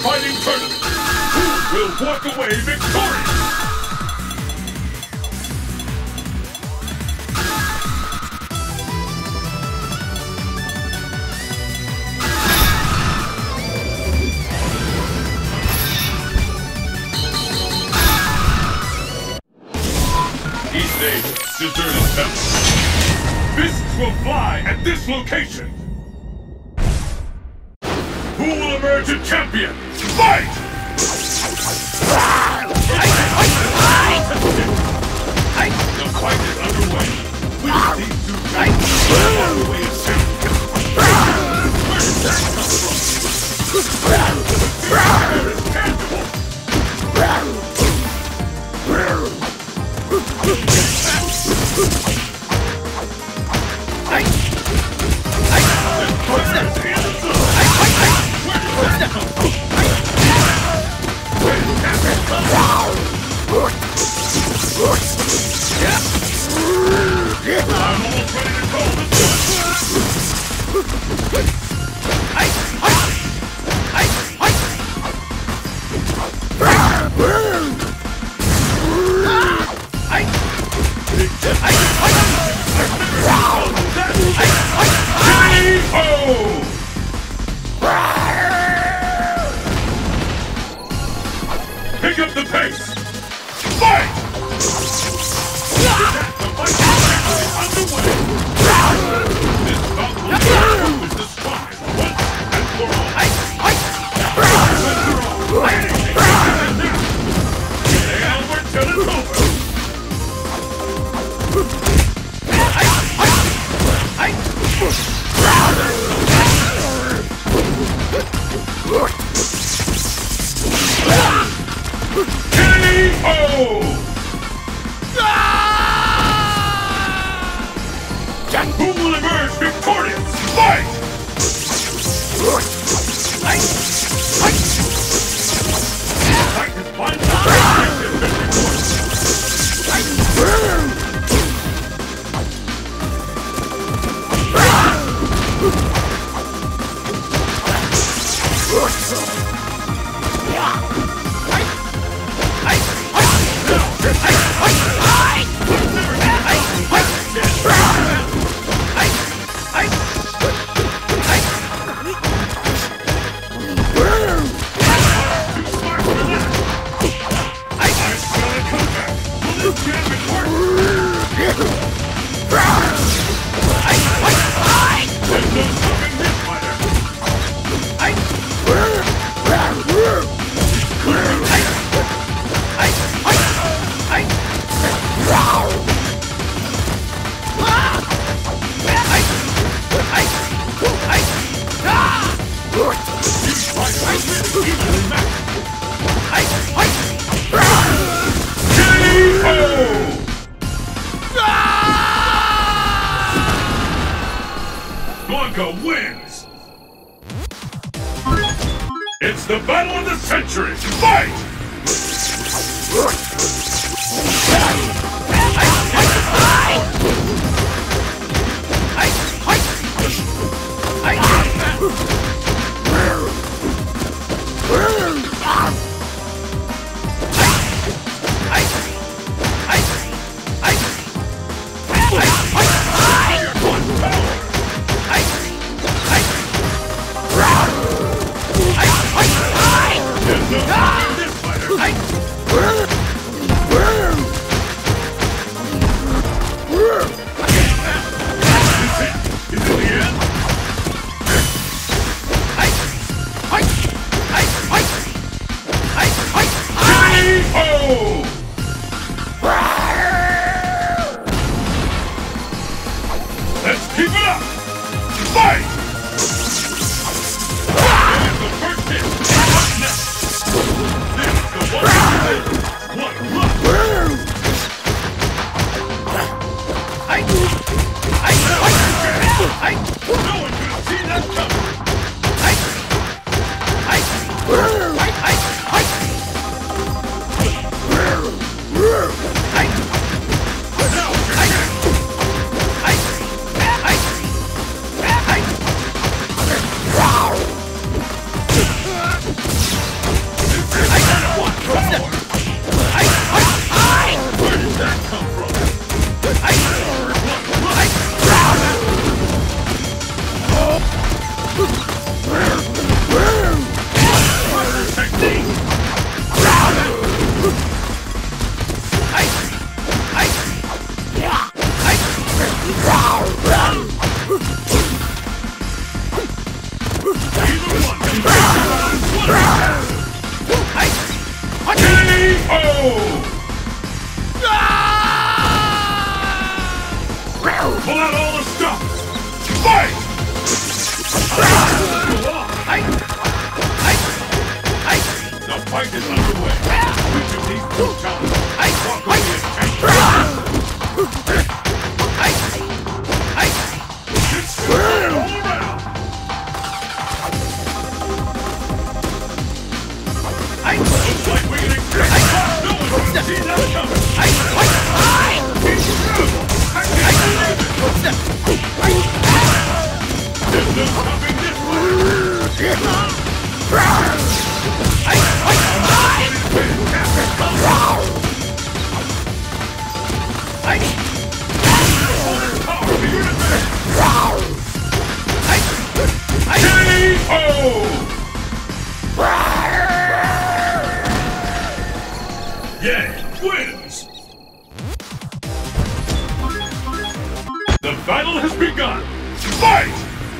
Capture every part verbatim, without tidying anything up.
fighting tournament. Who will walk away victorious? Each day, deserted temple. Fists will fly at this location. Who will emerge a champion? Fight! The fight is underway. We will these two champions on the way of champions. Where did that come from? The fear is tangible. Pick up the pace! Fight! The fight is underway! This bout will be is destroyed once and for all! Anything can happen! And we're till it's over! K O! Who will emerge victorious? Fight! Fight is finally Blanka wins! It's the battle of the century! Fight! Let's keep it up! Fight! There's the first hit! What's next? This is the one one luck! I I I No one could have seen that coming! I I I I Pull out all the stuff! Fight! The fight is underway. Which of these two challengers walk away as champion? It's all around! Looks like we can expect no one can see that coming! There's no stopping this one! Yang wins! The battle has begun! Fight!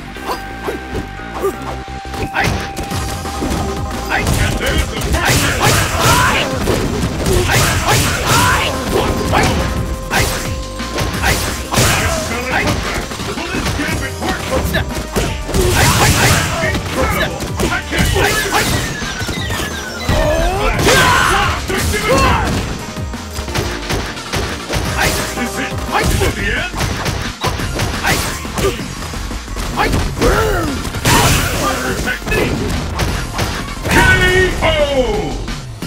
And there's the first hit! Will this gambit work? Incredible! I can't believe it! Is it to the end? Technique! K O!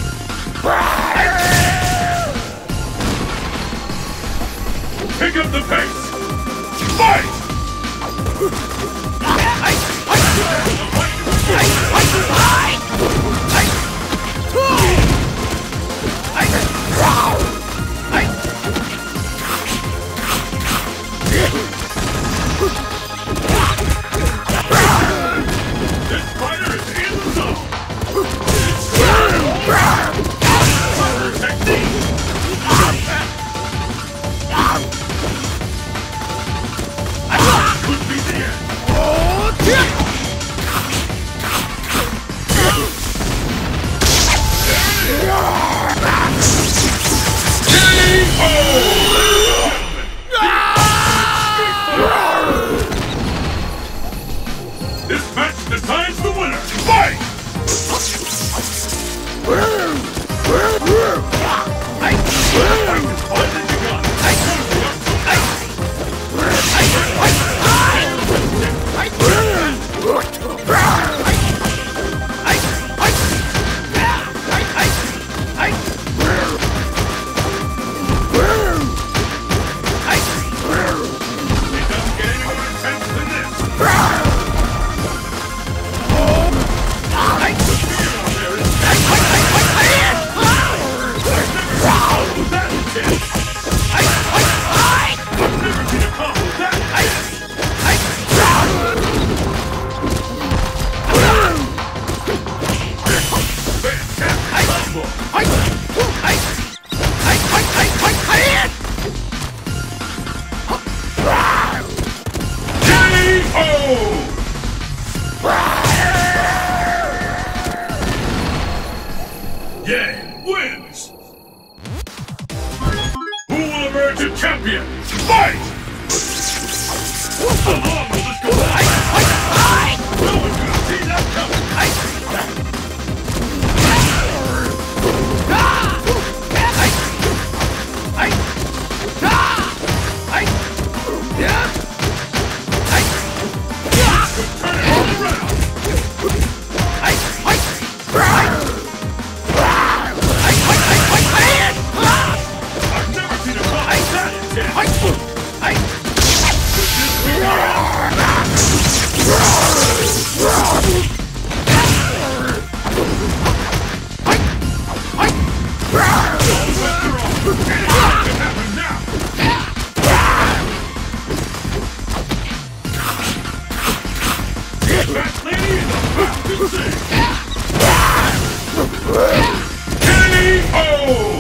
Pick up the pace! Fight! This fighter is in the zone! Technique! Could be the end! This match decides the winner! Fight! Yang wins! Who will emerge a champion? Fight! How long will this go on? No one can see that coming! Turn it all around! I've never seen a fight that intense! That lady is about to sing! K O!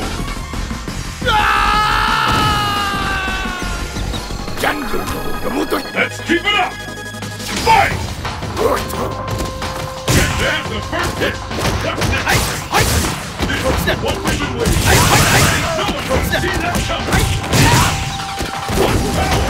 Let's keep it up! Fight! And there's the first hit! What's next? What we've been waiting for. No one can see that coming. One power.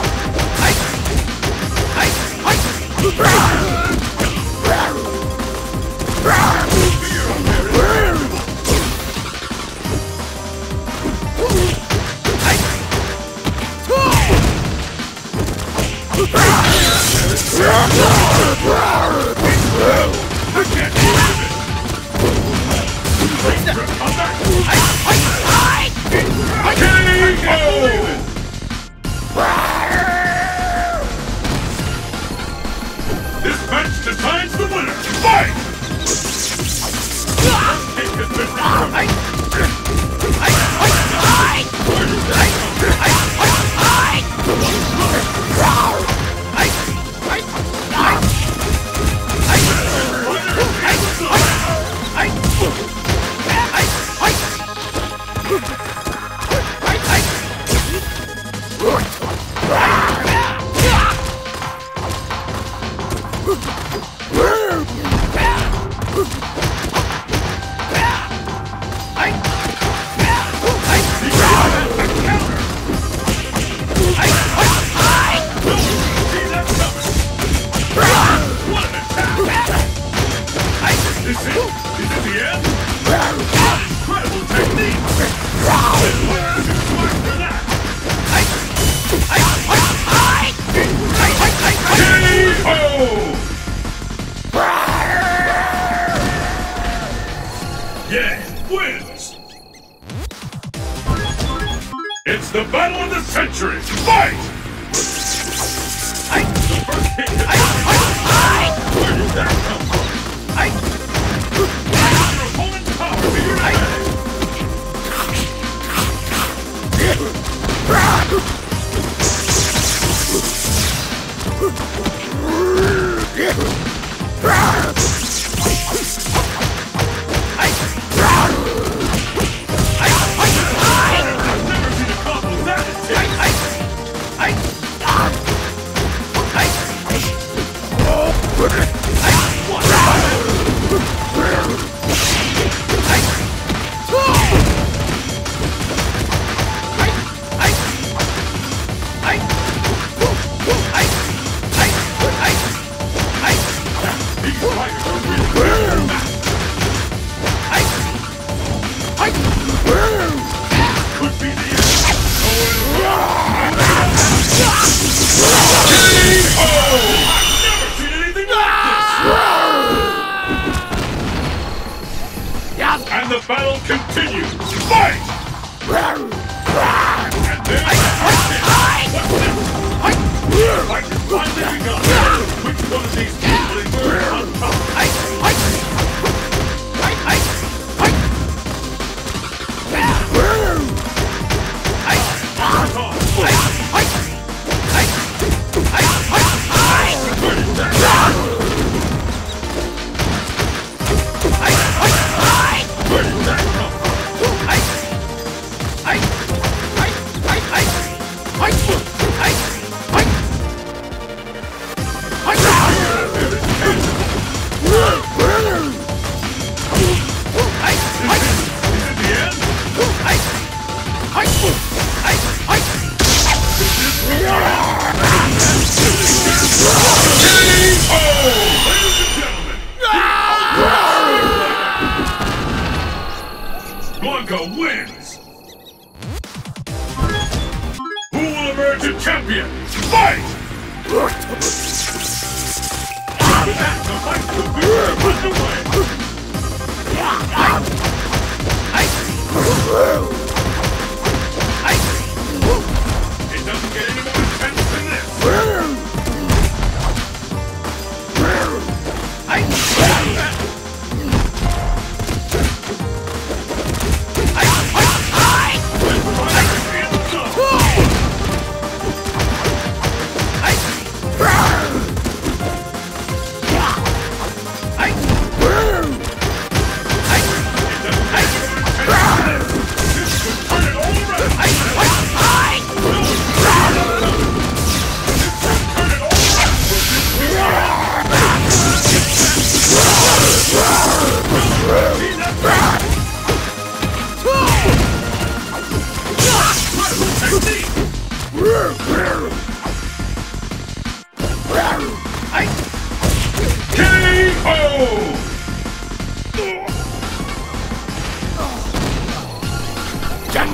This match decides the winner. Fight! Wins! It's the battle of the century! Fight! I, the first hit is I, I, where did that come from? I, your opponent's power to your And the battle continues! Fight! And there's the first hit! What's this? The fight is finally begun! Which one of these people emerges on top? Blanka wins! Who will emerge a champion? Fight! The fight will be underway! It doesn't get any more intense than this!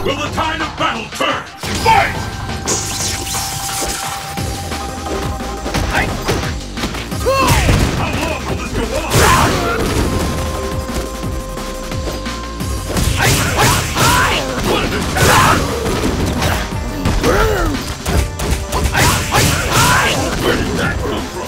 Will the tide of battle turn? Fight! How long will this go on? What an attack! Where did that come from?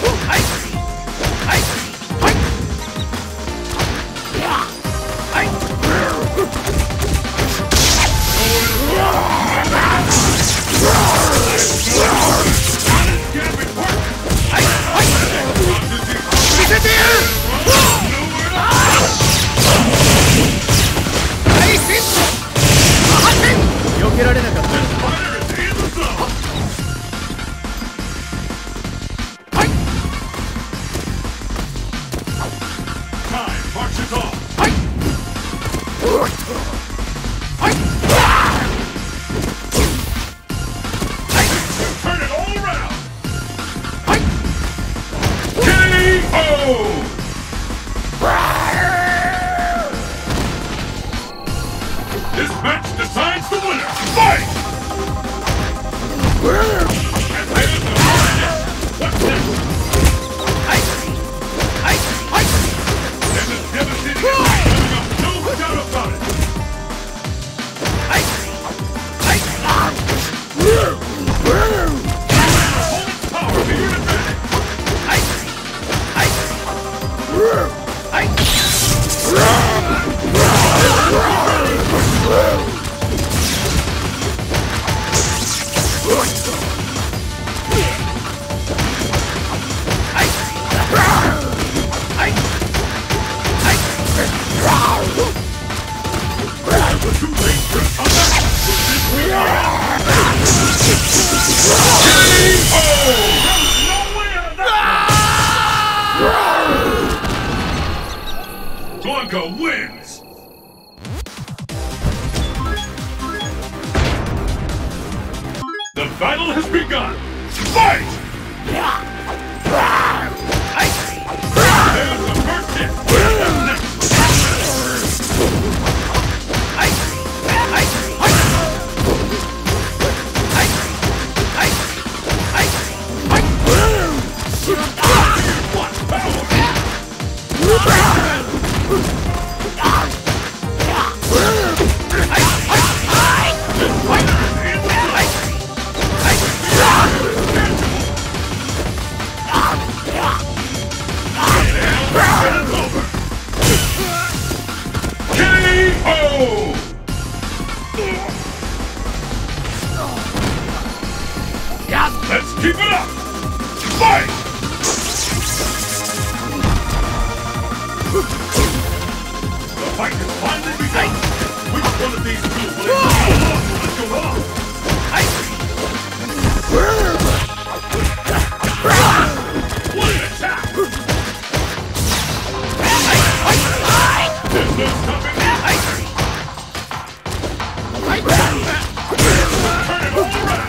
Time marches on. Turn it all around. K O! This match decides the winner. Fight! And there's the winner. What's next? There's a devastating attack coming up. No doubt about it. Opponent's power to your advantage. Too late for a comeback. K O! No way out of that! Blanca wins! The battle has begun! Fight! There's the first hit! What's next? Let's keep it up! Fight! The fight has finally begun! Which one of these two will it how long will this go on? What an attack! There's no stopping this! Turn it all around!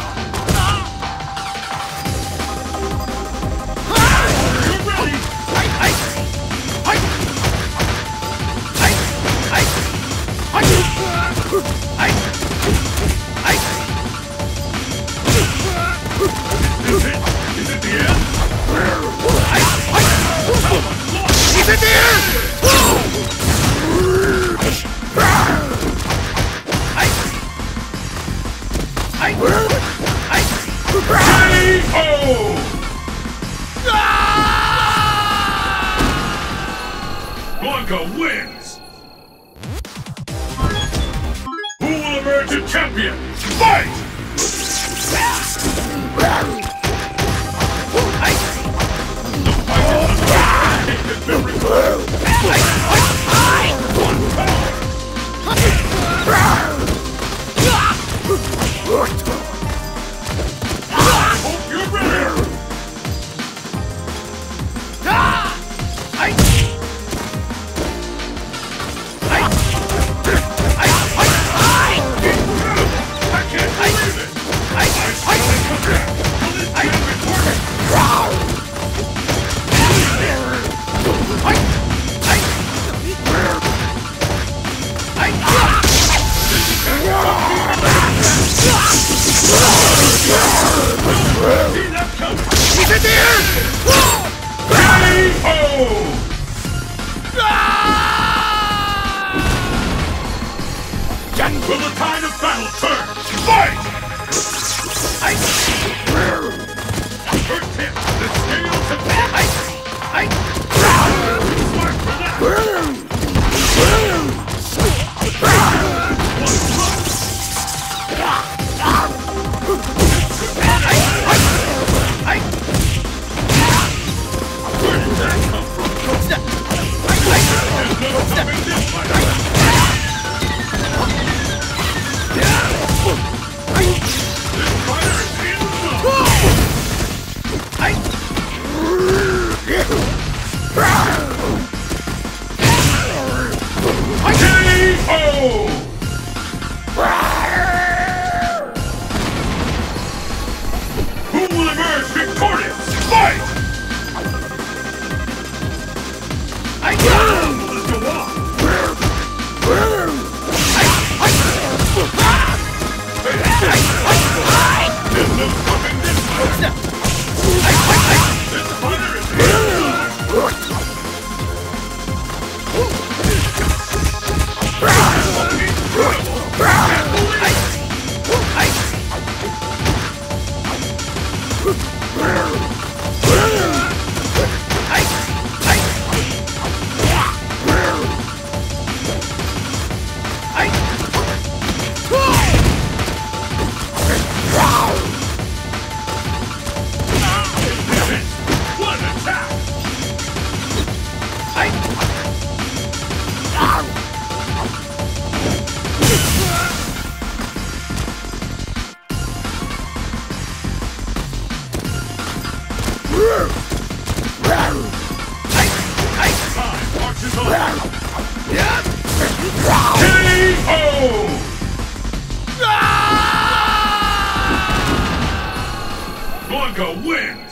Is it? Is it the end? Is it the end? K O! Blanca wins! Who will emerge a champion? Fight! See that coming! He's in the air! K O! Will the tide of battle turn? Fight! First hit, the scales have been... Mark for that! Where did that come from? There's no stopping this fight! This fighter is in the zone! K O! Who will emerge victorious? Fight! Let's go on! There's no stopping this fight! This fighter is in the zone! What an attack! Time marches on! K O! Blanca wins!